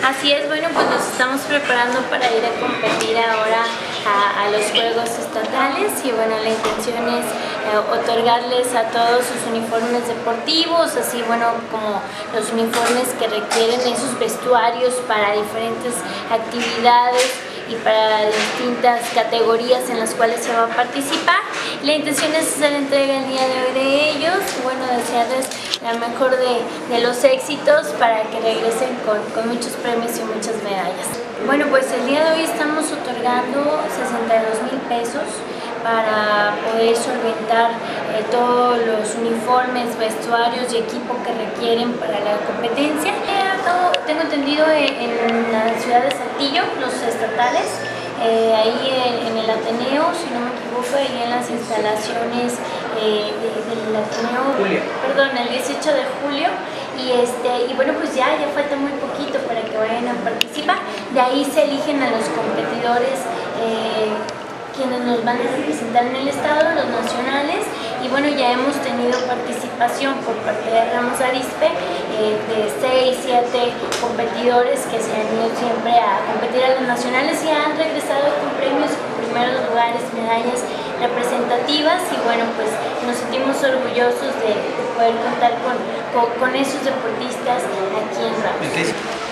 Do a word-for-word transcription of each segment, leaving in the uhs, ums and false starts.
Así es, bueno, pues nos estamos preparando para ir a competir ahora a, a los Juegos Estatales y bueno, la intención es eh, otorgarles a todos sus uniformes deportivos, así bueno como los uniformes que requieren esos vestuarios para diferentes actividades y para distintas categorías en las cuales se va a participar. La intención es hacer entrega el día de hoy de ellos, bueno, desearles la mejor de, de los éxitos para que regresen con, con muchos premios y muchas medallas. Bueno, pues el día de hoy estamos otorgando sesenta y dos mil pesos para poder solventar eh, todos los uniformes, vestuarios y equipo que requieren para la competencia. Eh, tengo entendido en, en la ciudad de Saltillo, los estatales, eh, ahí en, en el Ateneo, si no me equivoco, ahí en las instalaciones eh, de, del Ateneo, Julio. perdón, el dieciocho de julio. Y, este, y bueno, pues ya, ya falta muy poquito para que vayan a participar. De ahí se eligen a los competidores eh, quienes nos van a representar en el estado, los nacionales, y bueno, ya hemos tenido participación por parte de Ramos Arizpe eh, de seis, siete competidores que se han ido siempre a competir a los nacionales y han regresado con premios, con primeros lugares, medallas representativas, y bueno, pues nos sentimos orgullosos de, de poder contar con, con, con esos deportistas aquí en Ramos.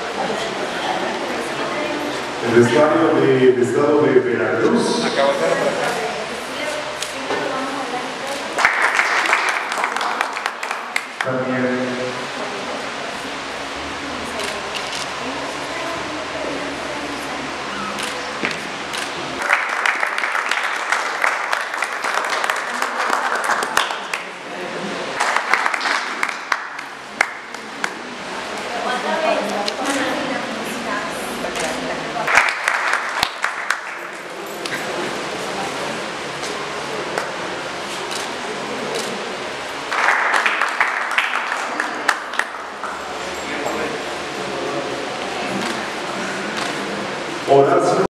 El estadio del estado de Veracruz. Acabo de hacer la También. Horacio